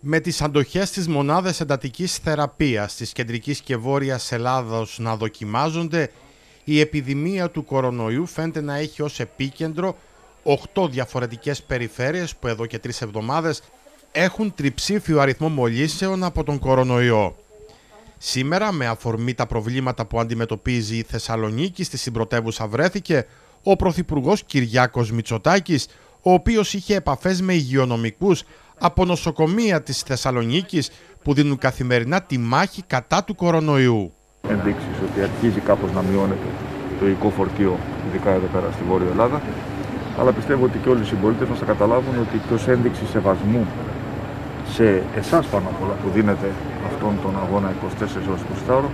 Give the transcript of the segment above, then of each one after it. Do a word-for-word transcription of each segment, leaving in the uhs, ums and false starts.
Με τις αντοχές στις μονάδες εντατικής θεραπείας της κεντρικής και βόρειας Ελλάδος να δοκιμάζονται, η επιδημία του κορονοϊού φαίνεται να έχει ως επίκεντρο οκτώ διαφορετικές περιφέρειες που εδώ και τρεις εβδομάδες έχουν τριψήφιο αριθμό μολύσεων από τον κορονοϊό. Σήμερα, με αφορμή τα προβλήματα που αντιμετωπίζει η Θεσσαλονίκη, στη συμπρωτεύουσα βρέθηκε ο Πρωθυπουργός Κυριάκος Μητσοτάκης, ο οποίος είχε επαφές με υγειονομικούς από νοσοκομεία της Θεσσαλονίκης που δίνουν καθημερινά τη μάχη κατά του κορονοϊού. Ενδείξεις ότι αρχίζει κάπως να μειώνεται το υλικό φορτίο, ειδικά εδώ πέρα στη Βόρεια Ελλάδα, αλλά πιστεύω ότι και όλοι οι συμπολίτες μας θα καταλάβουν ότι και ως ένδειξη σεβασμού σε εσάς πάνω απ' όλα που δίνετε αυτόν τον αγώνα είκοσι τέσσερις ώρες είκοσι τέσσερις ώρο,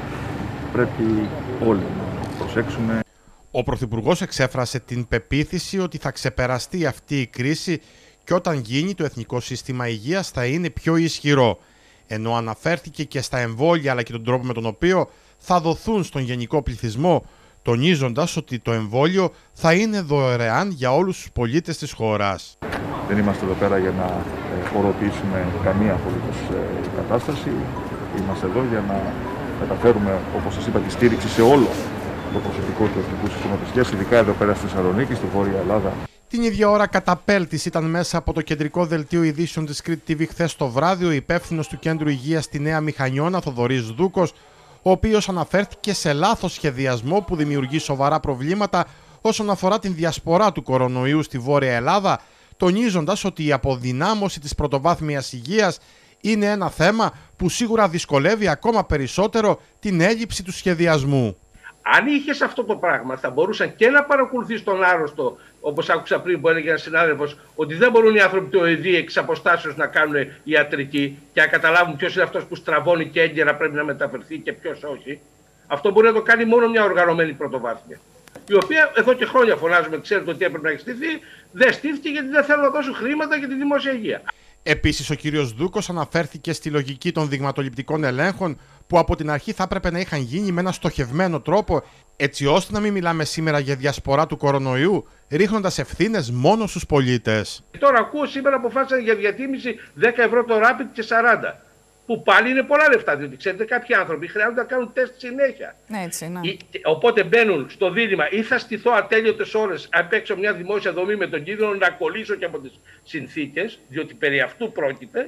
πρέπει όλοι να προσέξουμε. Ο Πρωθυπουργός εξέφρασε την πεποίθηση ότι θα ξεπεραστεί αυτή η κρίση και όταν γίνει το Εθνικό Σύστημα Υγείας θα είναι πιο ισχυρό, ενώ αναφέρθηκε και στα εμβόλια αλλά και τον τρόπο με τον οποίο θα δοθούν στον γενικό πληθυσμό, τονίζοντας ότι το εμβόλιο θα είναι δωρεάν για όλους τους πολίτες της χώρας. Δεν είμαστε εδώ πέρα για να χωροποιήσουμε καμία απολύτως κατάσταση. Είμαστε εδώ για να μεταφέρουμε, όπως σας είπα, τη στήριξη σε όλο το προσωπικό του Εθνικού Συστήματος Υγείας, ειδικά εδώ πέρα στη Θεσσαλονίκη, στη Βόρεια Ελλάδα. Την ίδια ώρα καταπέλτης ήταν μέσα από το κεντρικό δελτίο ειδήσεων της Κρήτη τι βι χθες το βράδυ ο υπεύθυνος του Κέντρου Υγείας στη Νέα Μηχανιώνα, Θοδωρής Δούκος, ο οποίος αναφέρθηκε σε λάθος σχεδιασμό που δημιουργεί σοβαρά προβλήματα όσον αφορά την διασπορά του κορονοϊού στη Βόρεια Ελλάδα, τονίζοντας ότι η αποδυνάμωση της πρωτοβάθμιας υγείας είναι ένα θέμα που σίγουρα δυσκολεύει ακόμα περισσότερο την έλλειψη του σχεδιασμού. Αν είχες αυτό το πράγμα, θα μπορούσαν και να παρακολουθείς τον άρρωστο, όπως άκουσα πριν που έλεγε ένας συνάδελφος, ότι δεν μπορούν οι άνθρωποι του ΟΕΔΗ εξ αποστάσεως να κάνουν ιατρική και να καταλάβουν ποιος είναι αυτός που στραβώνει και έγκαιρα πρέπει να μεταφερθεί και ποιος όχι. Αυτό μπορεί να το κάνει μόνο μια οργανωμένη πρωτοβάθμια, η οποία εδώ και χρόνια φωνάζουμε, ξέρετε ότι έπρεπε να έχει στηθεί, δεν στήθηκε γιατί δεν θέλουν να δώσουν χρήματα για τη δημόσια υγεία. Επίσης, ο κύριος Δούκος αναφέρθηκε στη λογική των δειγματοληπτικών ελέγχων που από την αρχή θα έπρεπε να είχαν γίνει με ένα στοχευμένο τρόπο, έτσι ώστε να μην μιλάμε σήμερα για διασπορά του κορονοϊού, ρίχνοντας ευθύνες μόνο στους πολίτες. Τώρα ακούω σήμερα αποφάσισαν για διατίμηση δέκα ευρώ το Rapid και σαράντα. Που πάλι είναι πολλά λεφτά, διότι ξέρετε, κάποιοι άνθρωποι χρειάζονται να κάνουν τεστ συνέχεια. Έτσι, ναι. Οπότε μπαίνουν στο δίλημμα ή θα στηθώ ατέλειωτες ώρες απ' έξω μια δημόσια δομή με τον κίνδυνο να κολλήσω και από τις συνθήκες, διότι περί αυτού πρόκειται,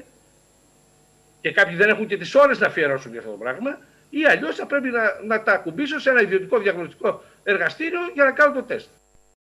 και κάποιοι δεν έχουν και τις ώρες να αφιερώσουν για αυτό το πράγμα, ή αλλιώς θα πρέπει να, να τα ακουμπήσω σε ένα ιδιωτικό διαγνωστικό εργαστήριο για να κάνω το τεστ.